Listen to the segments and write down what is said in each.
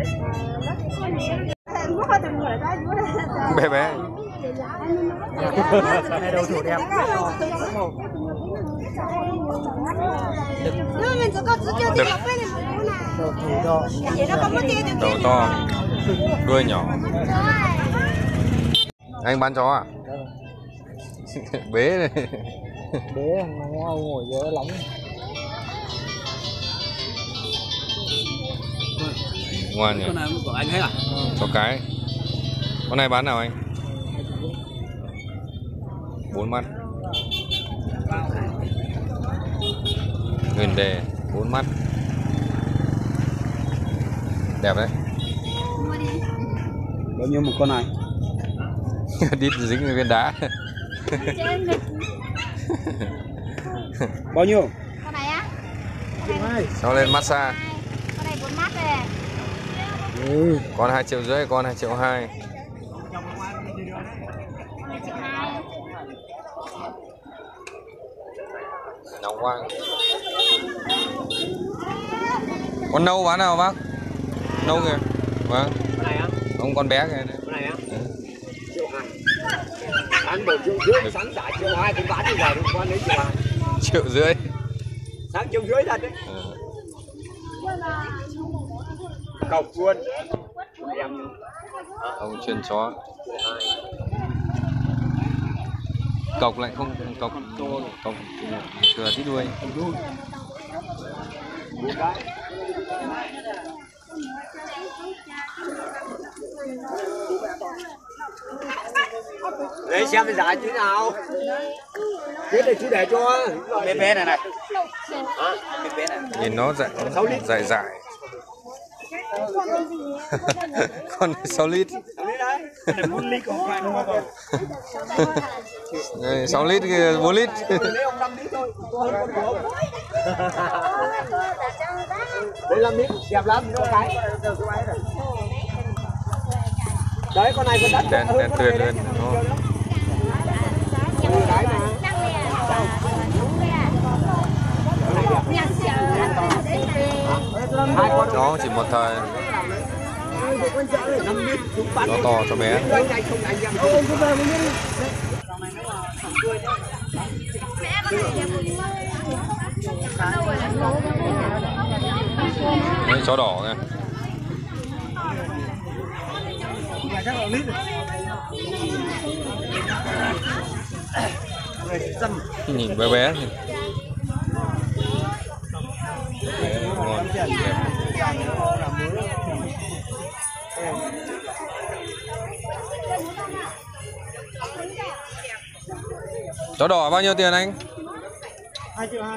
Bé bé. Này đầu thủ đẹp. Đầu thủ đỏ. Đầu to, đuôi nhỏ. Anh bán chó à? Bế này. Bế nó ngồi dưới lóng. Ngoan nhỉ. Con này của anh hết à? Chó cái. Con này bán nào anh? 4 mắt. Huyền đề 4 mắt. Đẹp đấy. Bao nhiêu một con này? Đít dính viên đá. Bao nhiêu? Con này á? Cho lên massage. Con này 4 mắt này. Con 2,5 triệu, con 2,2 triệu. Con này 1,2 triệu. Nóng quá. Con nâu bán nào bác? Nâu kìa. Vâng. Con này á? Ông con bé kìa. Con này á? 1,2 triệu. Bán 1,5 triệu, sáng trả 1,2 triệu, cũng bán như vậy, con đấy 1,2 triệu. 1,5 triệu. Sáng 1,5 triệu thật đấy. Cọc luôn. Em. Ông chuyên chó. Cọc lại không cọc thừa tí đuôi. Để xem giá chứ nào. Cái này chú để cho bé này này. Bé này. Nhìn nó dại dại. Con 6 lít. 6 lít kia 4 lít. Đấy 5 lít, đẹp lắm, nó cái. Đấy con này con đất. Đen tuyệt luôn. Chó chỉ một thời. Nó to cho bé. Đấy, chó đỏ kìa. Nhìn bé bé. Ngon. Chó đỏ bao nhiêu tiền anh? 2,2 triệu.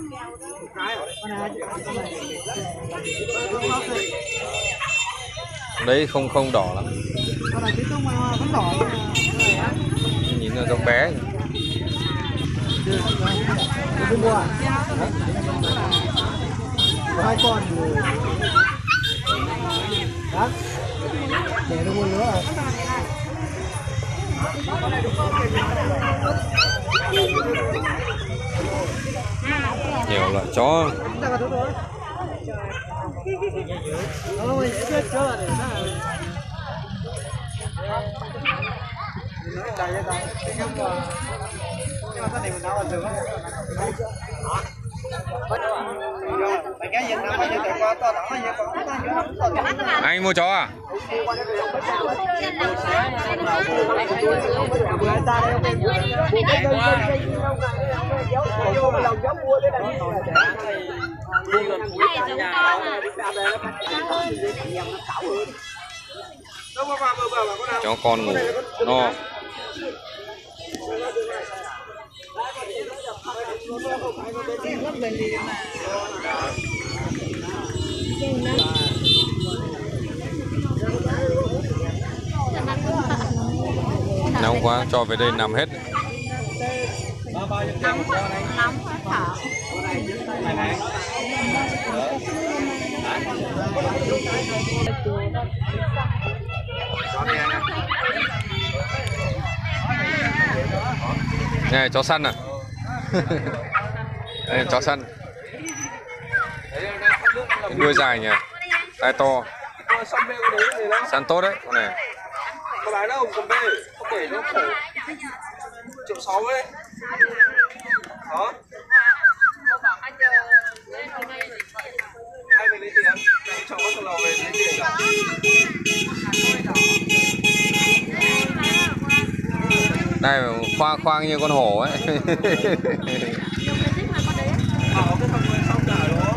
Đấy không đỏ lắm. Con này cũng vẫn đỏ. Nhìn nó giống bé. Đi mua à? Có 2 con rồi. Đó. Để nó mua nữa à? Nhiều loại chó. Anh mua chó à? Chó con ngủ no. Nóng quá, cho về đây nằm hết. Nóng hết thở. Này chó săn à? Đây chó săn. Đuôi dài nhỉ, tai to. xong bê cái đấy này đó. Săn tốt đấy con này. Có bán đâu, còn bê, không để nó khổ. 1.600.000 ấy. Đó. Ai về lấy tiền? Cháu có lò về lấy tiền rồi. Đây khoang khoang như con hổ ấy. Cái thằng này xong cả đó.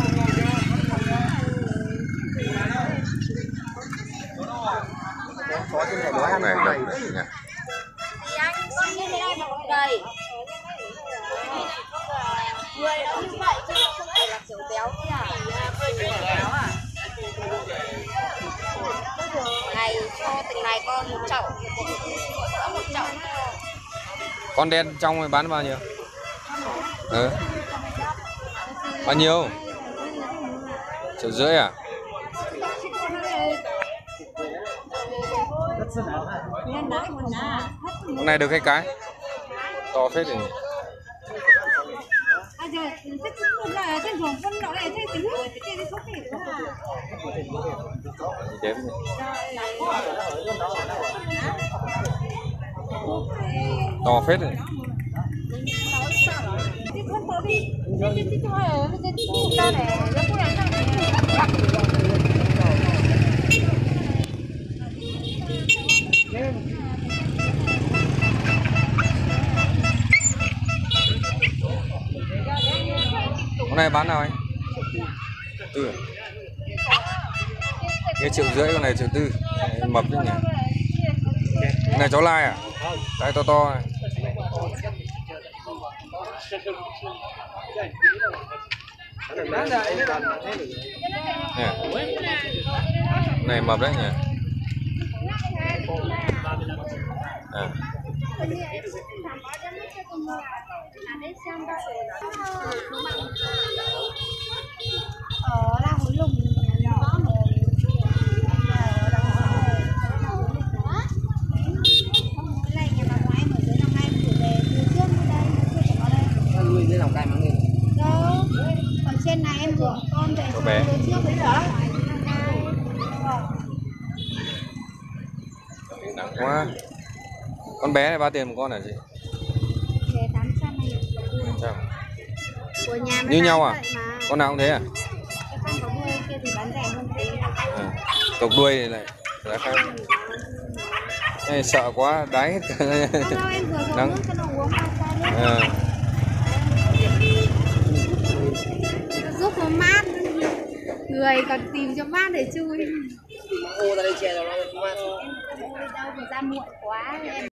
Có trên này nói ăn này này. nhỉ. Thì anh con như thế này mà còn đầy. Người nó như vậy chứ không phải là kiểu béo chứ à. Béo à? Này cho từng này con một chậu, một chậu. Con đen trong này bán bao nhiêu? Ừ. Bao nhiêu? 1,5 triệu à? Con này được cái to phết rồi. Đếm to phết rồi. Con này bán nào anh? 1,4 triệu. Cái 1,5 triệu, con này 1,4 triệu. Mập đấy nhỉ. Con này chó lai à? Cái to to này. Này mập đấy nhỉ. À. Là hối lùng nhỏ một này nhà bà ngoại mở dưới năm nay gửi về từ trước ở đây Người dưới lòng cay mang lên. đâu ở trên này em gửi con về từ trước đến giờ Nặng quá. Con bé này bao tiền một con là gì? về 800 này 800. của nhà Như nhau à? mà. Con nào cũng thế à? Cái con có đuôi kia thì bán rẻ hơn tí. À. Cộc đuôi này lại giá khác. Này sợ quá, đáy hết cả. Đâu em vừa dọn nước cho nó uống bao xa đi. À. Giúp nó mát. Người còn tìm cho mát để chui. Ô ra đây che rồi nó mát. Đâu mà ra muộn quá em